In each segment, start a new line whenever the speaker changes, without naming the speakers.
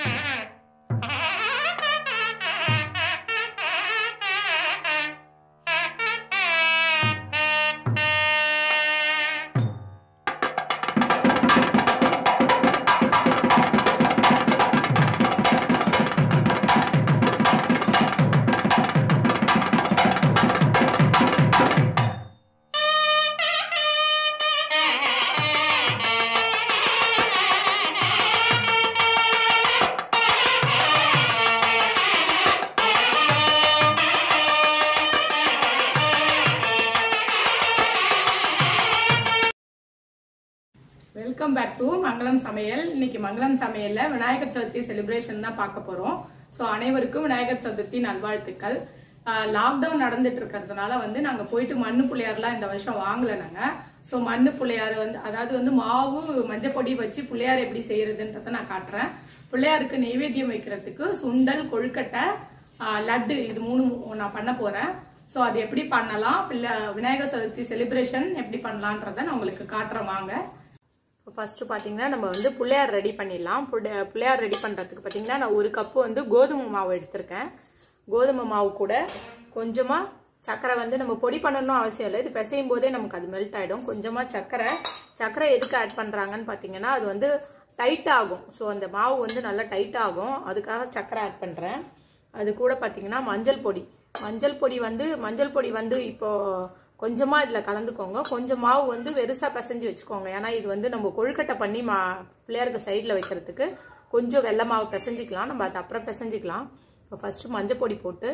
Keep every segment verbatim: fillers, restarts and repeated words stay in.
Welcome back to மங்களம் சமையல். இன்னைக்கு மங்களம் சமையல்ல விநாயகர் சதுர்த்தி செலிப்ரேஷன் தான் பார்க்க போறோம். ஸோ அனைவருக்கும் விநாயகர் சதுர்த்தி நல்வாழ்த்துக்கள். லாக்டவுன் நடந்துட்டு இருக்கிறதுனால வந்து நாங்க போயிட்டு மண்ணு புள்ளையார்லாம் இந்த வருஷம் வாங்கல. நாங்க ஸோ மண்ணு புள்ளையார் வந்து அதாவது வந்து மாவு மஞ்சப்பொடி வச்சு புள்ளையார் எப்படி செய்யறதுன்றத நான் காட்டுறேன். பிள்ளையாருக்கு நெய்வேத்தியம் வைக்கிறதுக்கு சுண்டல், கொழுக்கட்டை, லட்டு இது மூணு நான் பண்ண போறேன். ஸோ அது எப்படி பண்ணலாம், விநாயகர் சதுர்த்தி செலிப்ரேஷன் எப்படி பண்ணலான்றத நான் உங்களுக்கு காட்டுறேன் வாங்க. ஃபர்ஸ்ட் பாத்தீங்கன்னா நம்ம வந்து புள்ளையார் ரெடி பண்ணிடலாம். புள்ளையார் ரெடி பண்றதுக்கு பாத்தீங்கன்னா நான் ஒரு கப்பு வந்து கோதுமை மாவு எடுத்திருக்கேன். கோதுமை மாவு கூட கொஞ்சமா சக்கரை வந்து நம்ம பொடி பண்ணணும் அவசியம் இல்லை, இது பிசையும் போதே நமக்கு அது மெல்ட் ஆயிடும். கொஞ்சமா சக்கரை சக்கரை எதுக்கு ஆட் பண்றாங்கன்னு பாத்தீங்கன்னா அது வந்து டைட் ஆகும். ஸோ அந்த மாவு வந்து நல்லா டைட் ஆகும், அதுக்காக சக்கரை ஆட் பண்றேன். அது கூட பாத்தீங்கன்னா மஞ்சள் பொடி மஞ்சள் பொடி வந்து மஞ்சள் பொடி வந்து இப்போ கொஞ்சமா இதுல கலந்துக்கோங்க. கொஞ்சம் மாவு வந்து வெறுசா பிசைஞ்சு வச்சுக்கோங்க, ஏன்னா இது வந்து நம்ம கொழுக்கட்டை பண்ணி மா பிள்ளையாருக்கு சைட்ல வைக்கிறதுக்கு கொஞ்சம் வெள்ளை மாவு பிசைஞ்சிக்கலாம், நம்ம அதை அப்புறம் பிசைஞ்சிக்கலாம். இப்போ ஃபர்ஸ்ட் மஞ்சள் பொடி போட்டு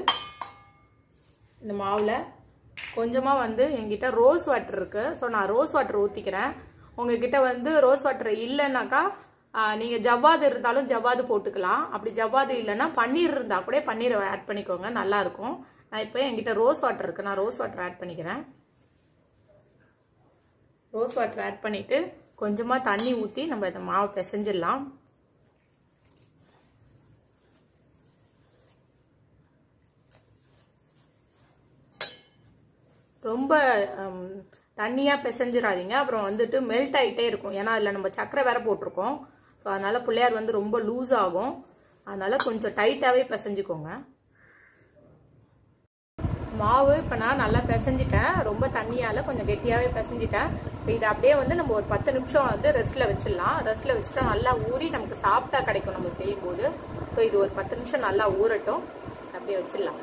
இந்த மாவுல கொஞ்சமா வந்து என்கிட்ட ரோஸ் வாட்டர் இருக்கு, ஸோ நான் ரோஸ் வாட்டர் ஊத்திக்கிறேன். உங்ககிட்ட வந்து ரோஸ் வாட்டர் இல்லைன்னாக்கா நீங்க ஜவ்வாது இருந்தாலும் ஜவ்வாது போட்டுக்கலாம். அப்படி ஜவ்வாது இல்லைன்னா பன்னீர் இருந்தா கூட பன்னீரை ஆட் பண்ணிக்கோங்க, நல்லா இருக்கும். நான் இப்போ என்கிட்ட ரோஸ் வாட்டர் இருக்கு, நான் ரோஸ் வாட்டர் ஆட் பண்ணிக்கிறேன். ரோஸ் வாட்டர் ஆட் பண்ணிட்டு கொஞ்சமா தண்ணி ஊற்றி நம்ம இதை மாவு பிசைஞ்சிடலாம். ரொம்ப தண்ணியா பிசைஞ்சிடாதீங்க, அப்புறம் வந்துட்டு மெல்ட் ஆகிட்டே இருக்கும். ஏன்னா அதில் நம்ம சக்கரை வேற போட்டிருக்கோம். ஸோ அதனால பிள்ளையார் வந்து ரொம்ப லூஸ் ஆகும், அதனால கொஞ்சம் டைட்டாவே பிசைஞ்சுக்கோங்க. மாவு இப்போ நான் நல்லா பிசைஞ்சிட்டேன், ரொம்ப தண்ணியால் கொஞ்சம் கெட்டியாகவே பிசைஞ்சிட்டேன். இப்போ இதை அப்படியே வந்து நம்ம ஒரு பத்து நிமிஷம் வந்து ரெஸ்ட்டில் வச்சிடலாம். ரெஸ்ட்டில் வச்சுட்டா நல்லா ஊறி நமக்கு சாஃப்டாக கிடைக்கும் நம்ம செய்யும்போது. ஸோ இது ஒரு பத்து நிமிஷம் நல்லா ஊறட்டும், அப்படியே வச்சிடலாம்.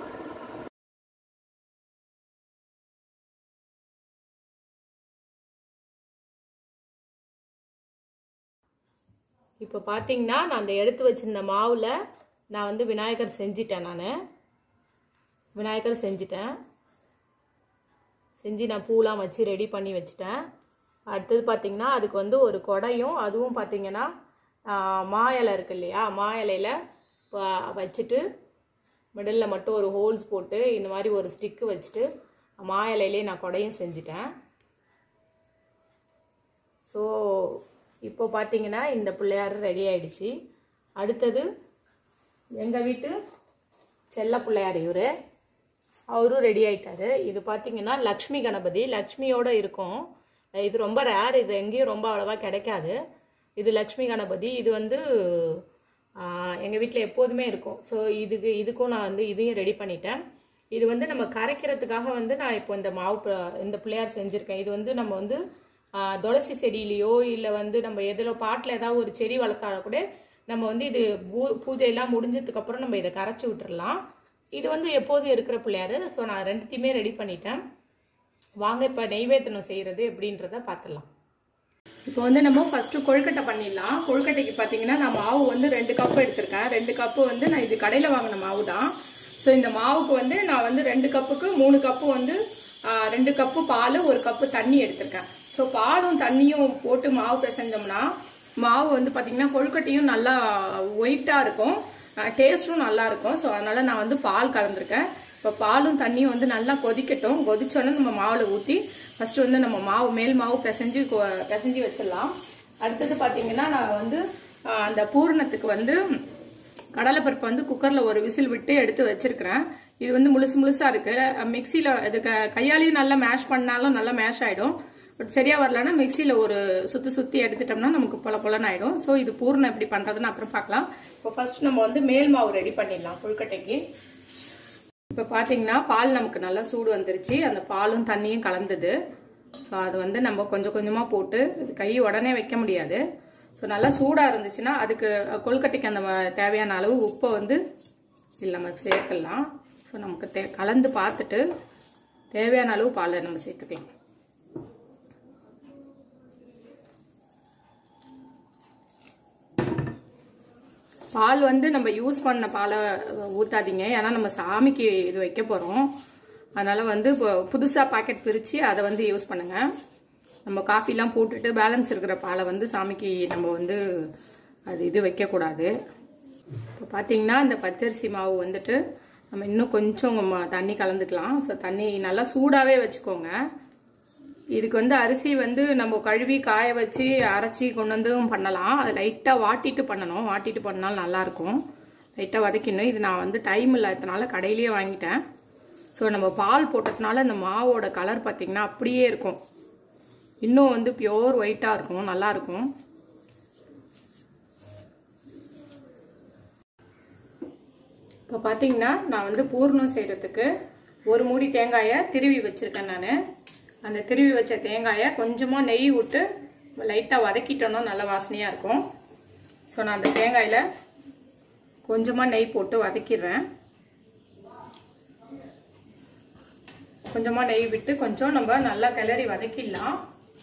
இப்போ பார்த்தீங்கன்னா நான் அந்த எடுத்து வச்சிருந்த மாவில் நான் வந்து விநாயகர் செஞ்சிட்டேன். நான் விநாயகர் செஞ்சுட்டேன் செஞ்சு நான் பூலாம் வச்சு ரெடி பண்ணி வச்சுட்டேன். அடுத்தது பார்த்தீங்கன்னா அதுக்கு வந்து ஒரு கொடையும், அதுவும் பார்த்தீங்கன்னா மா இலை இருக்கு இல்லையா, மா இலையில வச்சுட்டு மிடில் மட்டும் ஒரு ஹோல்ஸ் போட்டு இந்த மாதிரி ஒரு ஸ்டிக்கு வச்சுட்டு மா இலையிலே நான் கொடையும் செஞ்சுட்டேன். ஸோ இப்போ பார்த்தீங்கன்னா இந்த பிள்ளையார் ரெடி ஆயிடுச்சு. அடுத்தது எங்கள் வீட்டு செல்ல பிள்ளையார் இவர், அவரும் ரெடி ஆயிட்டாரு. இது பார்த்தீங்கன்னா லக்ஷ்மி கணபதி, லக்ஷ்மியோட இருக்கும். இது ரொம்ப ரேர், இது எங்கேயும் ரொம்ப அவ்வளவா கிடைக்காது. இது லக்ஷ்மி கணபதி, இது வந்து எங்கள் வீட்டில் எப்போதுமே இருக்கும். ஸோ இதுக்கு இதுக்கும் நான் வந்து இதையும் ரெடி பண்ணிட்டேன். இது வந்து நம்ம கரைக்கிறதுக்காக வந்து நான் இப்போ இந்த மாவு இந்த பிள்ளையார் செஞ்சுருக்கேன். இது வந்து நம்ம வந்து துளசி செடியிலையோ இல்லை வந்து நம்ம எதிலோ பாட்டில் ஏதாவது ஒரு செடி வளர்த்தாலும் கூட நம்ம வந்து இது பூ பூஜையெல்லாம் முடிஞ்சதுக்கு அப்புறம் நம்ம இதை கரைச்சி விட்டுறலாம். இது வந்து எப்போதும் இருக்கிற பிள்ளையாரு. ஸோ நான் ரெண்டுத்தையுமே ரெடி பண்ணிட்டேன். வாங்க இப்போ நெய்வேத்தனம் செய்யறது எப்படின்றத பார்த்துடலாம். இப்போ வந்து நம்ம ஃபர்ஸ்ட் கொழுக்கட்டை பண்ணிடலாம். கொழுக்கட்டைக்கு பார்த்தீங்கன்னா நான் மாவு வந்து ரெண்டு கப்பு எடுத்திருக்கேன். ரெண்டு கப்பு வந்து நான் இது கடையில் வாங்கின மாவு தான். ஸோ இந்த மாவுக்கு வந்து நான் வந்து ரெண்டு கப்புக்கு மூணு கப்பு வந்து ரெண்டு கப்பு பால், ஒரு கப்பு தண்ணி எடுத்திருக்கேன். ஸோ பாலும் தண்ணியும் போட்டு மாவு பிசைஞ்சோம்னா மாவு வந்து பார்த்தீங்கன்னா கொழுக்கட்டையும் நல்லா ஒயிட்டாக இருக்கும், டேஸ்ட்டும் நல்லா இருக்கும். ஸோ அதனால நான் வந்து பால் கலந்துருக்கேன். இப்போ பாலும் தண்ணியும் வந்து நல்லா கொதிக்கட்டும். கொதிச்சோடனே நம்ம மாவில் ஊற்றி ஃபர்ஸ்ட் வந்து நம்ம மாவு மேல் மாவு பிசைஞ்சு பிசைஞ்சு வச்சிடலாம். அடுத்தது பார்த்தீங்கன்னா நான் வந்து அந்த பூரணத்துக்கு வந்து கடலைப்பருப்பு வந்து குக்கரில் ஒரு விசில் விட்டு எடுத்து வச்சிருக்கிறேன். இது வந்து முழுசு முழுசா இருக்கு. மிக்சியில் இது கையாலேயும் நல்லா மேஷ் பண்ணாலும் நல்லா மேஷ் ஆகிடும். பட் சரியா வரலன்னா மிக்சியில ஒரு சுத்தி சுத்தி எடுத்துட்டோம்னா நமக்கு பொல பொலன்னு ஆயிடும். ஸோ இது பூர்ணம் எப்படி பண்றதுன்னு அப்புறம் பார்க்கலாம். இப்போ ஃபர்ஸ்ட் நம்ம வந்து மேல் மாவு ரெடி பண்ணிடலாம் கொழுக்கட்டைக்கு. இப்போ பாத்தீங்கன்னா பால் நமக்கு நல்லா சூடு வந்துருச்சு. அந்த பாலும் தண்ணியும் கலந்தது. ஸோ அது வந்து நம்ம கொஞ்சம் கொஞ்சமா போட்டு கை உடனே வைக்க முடியாது. ஸோ நல்லா சூடா இருந்துச்சுன்னா அதுக்கு கொழுக்கட்டைக்கு அந்த தேவையான அளவு உப்பை வந்து இதில் நம்ம சேர்த்துக்கலாம். ஸோ நமக்கு தே கலந்து பார்த்துட்டு தேவையான அளவு பாலை நம்ம சேர்த்துக்கலாம். பால் வந்து நம்ம யூஸ் பண்ண பாலை ஊத்தாதீங்க. ஏன்னா நம்ம சாமிக்கு இது வைக்க போறோம். அதனால வந்து இப்போ புதுசா பாக்கெட் பிரிச்சு அதை வந்து யூஸ் பண்ணுங்க. நம்ம காஃபிலாம் போட்டுட்டு பேலன்ஸ் இருக்கிற பாலை வந்து சாமிக்கு நம்ம வந்து அது இது வைக்க கூடாது. இப்போ பாத்தீங்கன்னா இந்த பச்சரிசி மாவு வந்துட்டு நம்ம இன்னும் கொஞ்சம் தண்ணி கலந்துக்கலாம். ஸோ தண்ணி நல்லா சூடாவே வச்சுக்கோங்க. இதுக்கு வந்து அரிசி வந்து நம்ம கழுவி காய வச்சு அரைச்சி கொண்டு வந்தும் பண்ணலாம். அது லைட்டாக வாட்டிட்டு பண்ணணும். வாட்டிட்டு பண்ணாலும் நல்லா இருக்கும். லைட்டாக வதக்கணும். இது நான் வந்து டைம் இல்லாததுனால கடையிலேயே வாங்கிட்டேன். ஸோ நம்ம பால் போட்டதுனால இந்த மாவோட கலர் பார்த்தீங்கன்னா அப்படியே இருக்கும். இன்னும் வந்து பியோர் ஒயிட்டாக இருக்கும். நல்லா இருக்கும். இப்போ பார்த்தீங்கன்னா நான் வந்து பூர்ணம் செய்யறதுக்கு ஒரு மூடி தேங்காயை திருவி வச்சிருக்கேன். நான் அந்த திருவி வச்ச தேங்காயை கொஞ்சமா நெய் விட்டு லைட்டா வதக்கிட்டோம்னா நல்ல வாசனையா இருக்கும். ஸோ நான் அந்த தேங்காயில கொஞ்சமா நெய் போட்டு வதக்கிடுறேன். கொஞ்சமா நெய் விட்டு கொஞ்சம் நம்ம நல்லா கிளறி வதக்கிடலாம்.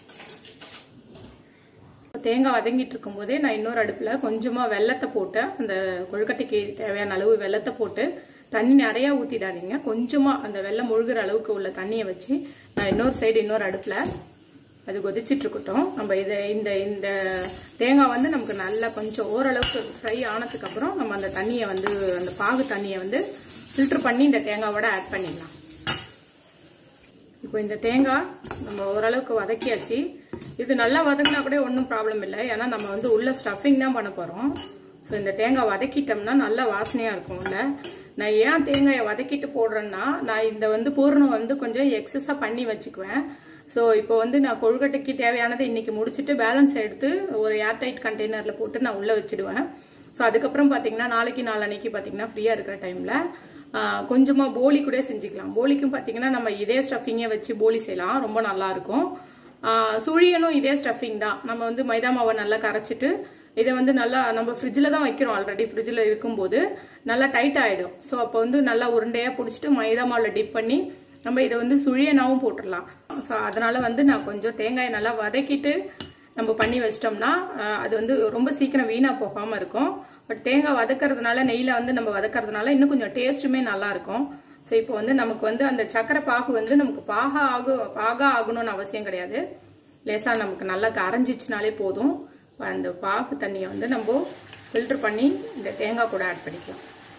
தேங்காய் வதங்கிட்டு இருக்கும் போதே நான் இன்னொரு அடுப்புல கொஞ்சமா வெல்லத்தை போட்டு அந்த கொழுக்கட்டைக்கு தேவையான அளவு வெல்லத்தை போட்டு தண்ணி நிறைய ஊத்திடாதீங்க. கொஞ்சமா அந்த வெல்லம் முழுகிற அளவுக்கு உள்ள தண்ணியை வச்சு நான் இன்னொரு சைடு இன்னொரு அடுப்புல அது கொதிச்சிட்டு இருக்கட்டும். நம்ம இதை இந்த இந்த தேங்காய் வந்து நமக்கு நல்லா கொஞ்சம் ஓரளவுக்கு ஃப்ரை ஆனதுக்கு அப்புறம் நம்ம அந்த தண்ணியை வந்து அந்த பாகு தண்ணியை வந்து ஃபில்டர் பண்ணி இந்த தேங்காவோட ஆட் பண்ணிடலாம். இப்போ இந்த தேங்காய் நம்ம ஓரளவுக்கு வதக்கியாச்சு. இது நல்லா வதங்கினா கூட ஒன்றும் ப்ராப்ளம் இல்லை. ஏன்னா நம்ம வந்து உள்ள ஸ்டஃபிங் தான் பண்ண போறோம். ஸோ இந்த தேங்காய் வதக்கிட்டோம்னா நல்லா வாசனையா இருக்கும். உள்ள நான் ஏன் தேங்காயை வதக்கிட்டு போடுறேன்னா நான் இந்த வந்து பூர்ணம் வந்து கொஞ்சம் எக்ஸஸா பண்ணி வச்சுக்குவேன். ஸோ இப்போ வந்து நான் கொழுக்கட்டைக்கு தேவையானதை இன்னைக்கு முடிச்சுட்டு பேலன்ஸ் எடுத்து ஒரு ஏர்டைட் கண்டெய்னர்ல போட்டு நான் உள்ள வச்சிடுவேன். ஸோ அதுக்கப்புறம் பாத்தீங்கன்னா நாளைக்கு நாளன்னைக்கு பாத்தீங்கன்னா ஃப்ரீயா இருக்கிற டைம்ல கொஞ்சமா போலி கூட செஞ்சுக்கலாம். போலிக்கும் பாத்தீங்கன்னா நம்ம இதே ஸ்டஃபிங்கை வச்சு போலி செய்யலாம். ரொம்ப நல்லா இருக்கும். சுழியனும் இதே ஸ்டஃபிங் தான். நம்ம வந்து மைதா மாவை நல்லா கரைச்சிட்டு இதை வந்து நல்லா நம்ம ஃப்ரிட்ஜில் தான் வைக்கிறோம். ஆல்ரெடி ஃப்ரிட்ஜில் இருக்கும்போது நல்லா டைட் ஆகிடும். ஸோ அப்போ வந்து நல்லா உருண்டையாக பிடிச்சிட்டு மைதா மாவில் டிப் பண்ணி நம்ம இதை வந்து சுழியனாவும் போட்டுடலாம். ஸோ அதனால வந்து நான் கொஞ்சம் தேங்காயை நல்லா வதக்கிட்டு நம்ம பண்ணி வச்சிட்டோம்னா அது வந்து ரொம்ப சீக்கிரம் வீணாக போகாமல் இருக்கும். பட் தேங்காய் வதக்கிறதுனால நெய்யில் வந்து நம்ம வதக்கிறதுனால இன்னும் கொஞ்சம் டேஸ்ட்டுமே நல்லா இருக்கும். ஸோ இப்போ வந்து நமக்கு வந்து அந்த சக்கரை பாகு வந்து நமக்கு பாகா ஆகும் பாகா ஆகணும்னு அவசியம் கிடையாது. லேசாக நமக்கு நல்லா கரைஞ்சிச்சுனாலே போதும். அந்த பாகு தண்ணியை வந்து நம்ம ஃபில்டர் பண்ணி இந்த தேங்காய் கூட ஆட் பண்ணிக்கலாம்.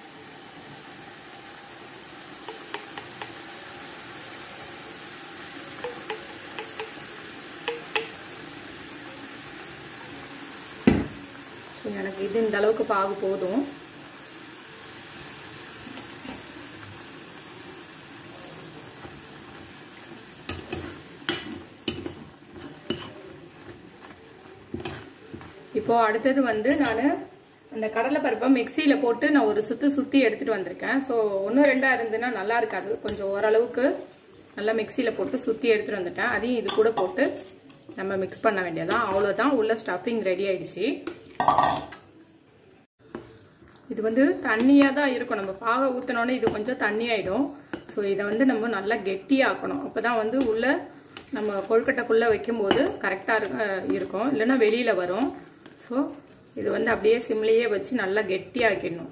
எனக்கு இது இந்த அளவுக்கு பாகு போதும். இப்போ அடுத்தது வந்து நான் அந்த கடலை பருப்பை மிக்சியில போட்டு நான் ஒரு சுத்து சுத்தி எடுத்துட்டு வந்திருக்கேன். ஸோ ஒன்று ரெண்டா இருந்துன்னா நல்லா இருக்காது. கொஞ்சம் ஓரளவுக்கு நல்லா மிக்சியில போட்டு சுத்தி எடுத்துட்டு வந்துட்டேன். அதையும் இது கூட போட்டு நம்ம மிக்ஸ் பண்ண வேண்டியதான். அவ்வளவுதான். உள்ள ஸ்டஃபிங் ரெடி ஆயிடுச்சு. இது வந்து தண்ணியா தான் இருக்கும். நம்ம பாக ஊத்தினோடனே இது கொஞ்சம் தண்ணி ஆயிடும். ஸோ இதை வந்து நம்ம நல்லா கெட்டியாக்கணும். அப்பதான் வந்து உள்ள நம்ம கொழுக்கட்டைக்குள்ள வைக்கும் போது கரெக்டா இருக்கும். இல்லைன்னா வெளியில வரும். ஸோ இது வந்து அப்படியே சிம்லேயே வச்சு நல்லா கெட்டியாக்கிடணும்.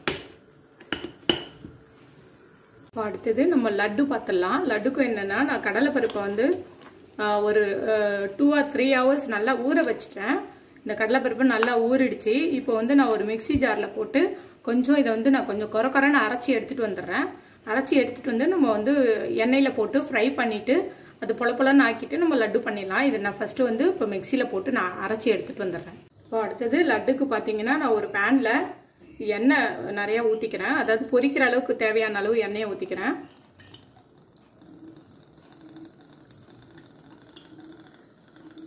இப்போ அடுத்தது நம்ம லட்டு பார்த்துடலாம். லட்டுக்கும் என்னன்னா நான் கடலை பருப்பை வந்து ஒரு டூ ஆர் த்ரீ ஹவர்ஸ் நல்லா ஊற வச்சுட்டேன். இந்த கடலைப்பருப்பு நல்லா ஊறிடுச்சு. இப்போ வந்து நான் ஒரு மிக்சி ஜார்ல போட்டு கொஞ்சம் இதை வந்து நான் கொஞ்சம் குறை குறைன்னு அரைச்சி எடுத்துட்டு வந்துடுறேன். அரைச்சி எடுத்துட்டு வந்து நம்ம வந்து எண்ணெயில போட்டு ஃப்ரை பண்ணிட்டு அது பொல பொலன்னு ஆக்கிட்டு நம்ம லட்டு பண்ணிடலாம். இதை நான் ஃபர்ஸ்ட் வந்து இப்போ மிக்சியில போட்டு நான் அரைச்சி எடுத்துட்டு வந்துடுறேன். இப்போ அடுத்தது லட்டுக்கு பாத்தீங்கன்னா நான் ஒரு பேன்ல எண்ணெய் நிறைய ஊத்திக்கிறேன். அதாவது பொரிக்கிற அளவுக்கு தேவையான அளவு எண்ணெயை ஊத்திக்கிறேன்.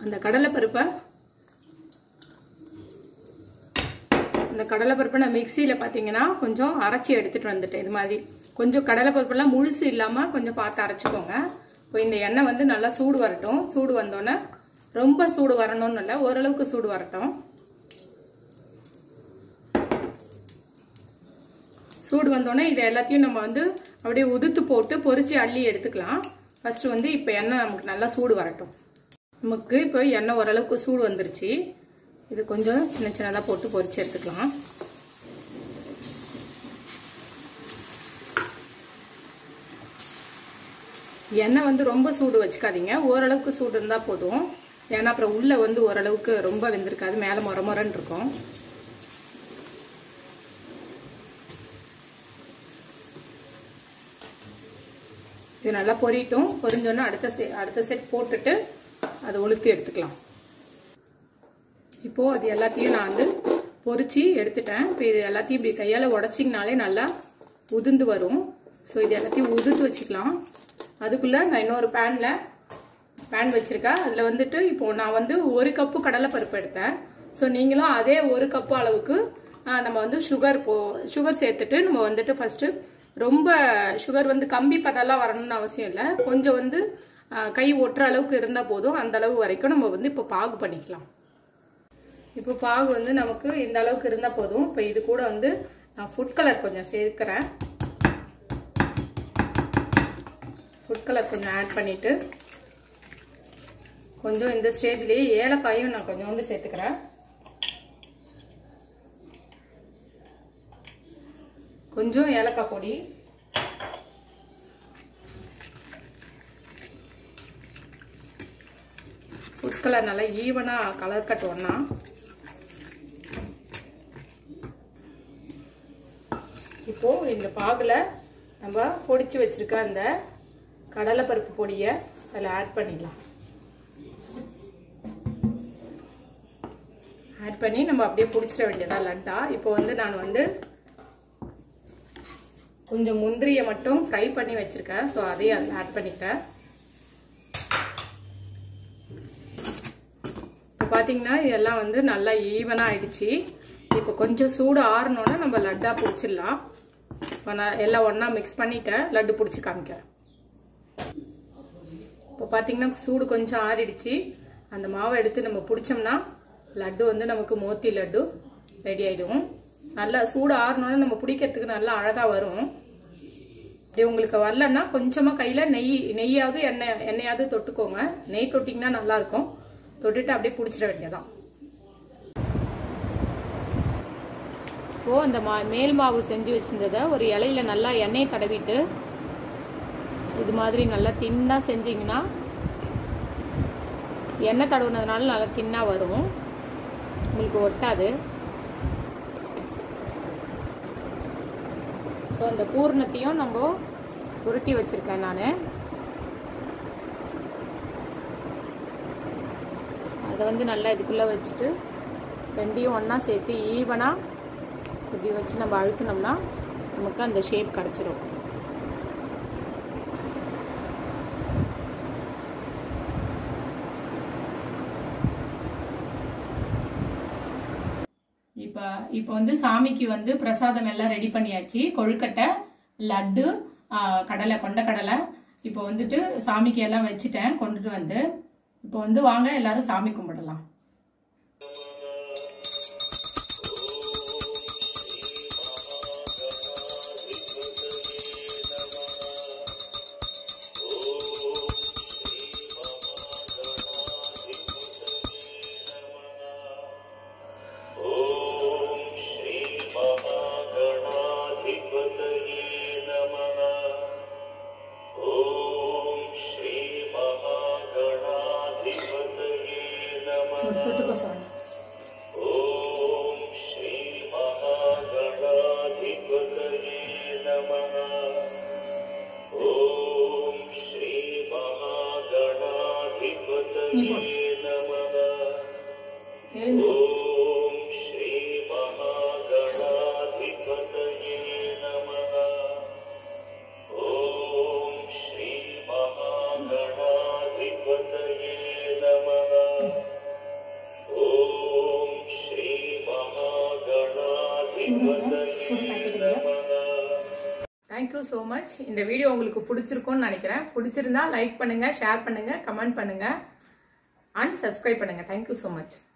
அந்த கடலைப்பருப்பை அந்த கடலைப்பருப்பை நான் மிக்சியில் பார்த்தீங்கன்னா கொஞ்சம் அரைச்சி எடுத்துகிட்டு வந்துட்டேன். இது மாதிரி கொஞ்சம் கடலைப்பருப்பெல்லாம் முழுசு இல்லாமல் கொஞ்சம் பார்த்து அரைச்சிக்கோங்க. இப்போ இந்த எண்ணெய் வந்து நல்லா சூடு வரட்டும். சூடு வந்தோடனே ரொம்ப சூடு வரணும்னு இல்லை, ஓரளவுக்கு சூடு வரட்டும். சூடு வந்தோடனே இதை எல்லாத்தையும் நம்ம வந்து அப்படியே உதுத்து போட்டு பொரிச்சு அள்ளி எடுத்துக்கலாம். ஃபர்ஸ்ட் வந்து இப்போ எண்ணெய் நமக்கு நல்லா சூடு வரட்டும். நமக்கு இப்போ எண்ணெய் ஓரளவுக்கு சூடு வந்துருச்சு. இது கொஞ்சம் சின்ன சின்னதாக போட்டு பொரிச்சு எடுத்துக்கலாம். எண்ணெய் வந்து ரொம்ப சூடு வச்சுக்காதீங்க, ஓரளவுக்கு சூடு இருந்தால் போதும். ஏன்னா அப்புறம் உள்ள வந்து ஓரளவுக்கு ரொம்ப வெந்திருக்காது, மேலே மொர மொரன்னு இருக்கும். இது நல்லா பொரியட்டும். பொரிஞ்சோன்னா அடுத்த செ அடுத்த செட் போட்டுட்டு அதை உளுத்தி எடுத்துக்கலாம். இப்போது அது எல்லாத்தையும் நான் வந்து பொரிச்சு எடுத்துட்டேன். இப்போ இது எல்லாத்தையும் இப்படி கையால் உடச்சிங்கனாலே நல்லா உதிர்ந்து வரும். ஸோ இது எல்லாத்தையும் உதிர்த்து வச்சுக்கலாம். அதுக்குள்ளே நான் இன்னொரு பேனில் பேன் வச்சுருக்கேன். அதில் வந்துட்டு இப்போது நான் வந்து ஒரு கப்பு கடலைப்பருப்பு எடுத்தேன். ஸோ நீங்களும் அதே ஒரு கப்பு அளவுக்கு நம்ம வந்து சுகர் போ சுகர் சேர்த்துட்டு நம்ம வந்துட்டு ஃபஸ்ட்டு ரொம்ப சுகர் வந்து கம்பி பதெல்லாம் வரணும்னு அவசியம் இல்லை. கொஞ்சம் வந்து கை ஒட்டுற அளவுக்கு இருந்தால் போதும். அந்த அளவு வரைக்கும் நம்ம வந்து இப்போ பாகு பண்ணிக்கலாம். இப்போ பாகு வந்து நமக்கு இந்த அளவுக்கு இருந்தால் போதும். இப்போ இது கூட வந்து நான் ஃபுட் கலர் கொஞ்சம் சேர்க்கிறேன். ஃபுட் கலர் கொஞ்சம் ஆட் பண்ணிவிட்டு கொஞ்சம் இந்த ஸ்டேஜ்லேயே ஏலக்காயும் நான் கொஞ்சம் வந்து சேர்த்துக்கிறேன். கொஞ்சம் ஏலக்காய் பொடி, ஃபுட் கலர் நல்லா ஈவனாக கலர் கட்டுவோம்னா இப்போது இந்த பாகில் நம்ம பொடிச்சு வச்சுருக்க அந்த கடலைப்பருப்பு பொடியை அதில் ஆட் பண்ணிடலாம். ஆட் பண்ணி நம்ம அப்படியே பிடிச்சிட வேண்டியதா லட்டா. இப்போ வந்து நான் வந்து கொஞ்சம் முந்திரியை மட்டும் ஃப்ரை பண்ணி வச்சுருக்கேன். ஸோ அதையும் அதில் ஆட் பண்ணிக்கிறேன். இப்போ பார்த்தீங்கன்னா இதெல்லாம் வந்து நல்லா ஈவனாக ஆயிடுச்சு. இப்போ கொஞ்சம் சூடு ஆறணுன்னா நம்ம லட்டா பிடிச்சிடலாம். இப்போ நான் எல்லாம் ஒன்றா மிக்ஸ் பண்ணிட்டேன். லட்டு பிடிச்சி காமிக்கிறேன். இப்போ பார்த்தீங்கன்னா சூடு கொஞ்சம் ஆறிடுச்சு. அந்த மாவை எடுத்து நம்ம பிடிச்சோம்னா லட்டு வந்து நமக்கு மோத்தி லட்டு ரெடி ஆகிடும். நல்லா சூடு ஆறணுன்னா நம்ம பிடிக்கிறதுக்கு நல்லா அழகாக வரும். இப்படி உங்களுக்கு வரலன்னா கொஞ்சமாக கையில் நெய் நெய்யாவது எண்ணெய் எண்ணெயாவது தொட்டுக்கோங்க. நெய் தொட்டிங்கன்னா நல்லாயிருக்கும். தொட்டுட்டு அப்படியே பிடிச்சிட வேண்டியதான். இப்போது அந்த மா மேல் மாவு செஞ்சு வச்சுருந்ததை ஒரு இலையில நல்லா எண்ணெய் தடவிட்டு இது மாதிரி நல்லா தின்னாக செஞ்சிங்கன்னா எண்ணெய் தடவுனதுனால நல்லா தின்னாக வரும், உங்களுக்கு ஒட்டாது. ஸோ அந்த பூர்ணத்தையும் நம்ம உருட்டி வச்சுருக்கேன் நான். அதை வந்து நல்லா இதுக்குள்ளே வச்சுட்டு ரெண்டையும் ஒன்றா சேர்த்து ஈவனாக இப்படி வச்சு நம்ம அழுத்தினோம்னா நமக்கு அந்த ஷேப் கிடச்சிரும். இப்போ இப்போ வந்து சாமிக்கு வந்து பிரசாதம் எல்லாம் ரெடி பண்ணியாச்சு. கொழுக்கட்டை, லட்டு, கடலை, கொண்ட கடலை. இப்போ வந்துட்டு சாமிக்கு எல்லாம் வச்சுட்டேன் கொண்டுட்டு வந்து. இப்போ வந்து வாங்க எல்லாரும் சாமி கும்பிடலாம். Thank you so much. இந்த வீடியோ உங்களுக்கு பிடிச்சிருக்கும்னு நினைக்கிறேன். பிடிச்சிருந்தா லைக் பண்ணுங்க, ஷேர் பண்ணுங்க, கமெண்ட் பண்ணுங்க அண்ட் சப்ஸ்கிரைப் பண்ணுங்க. Thank you so much.